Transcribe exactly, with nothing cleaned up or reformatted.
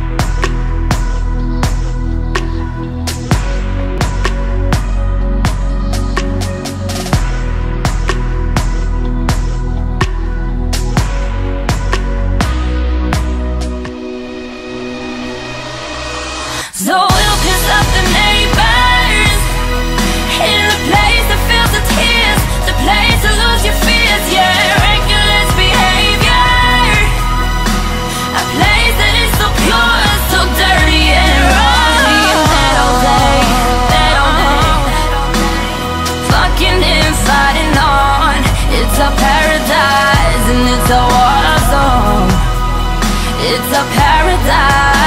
So we'll piss off the neighbors in a place that feels the tears, the place to lose your fears, yeah. Reckless behavior, a place that is so pure, so dirty and raw. That all day, that all day, fucking and fighting on. It's a paradise and it's a war zone. It's a paradise.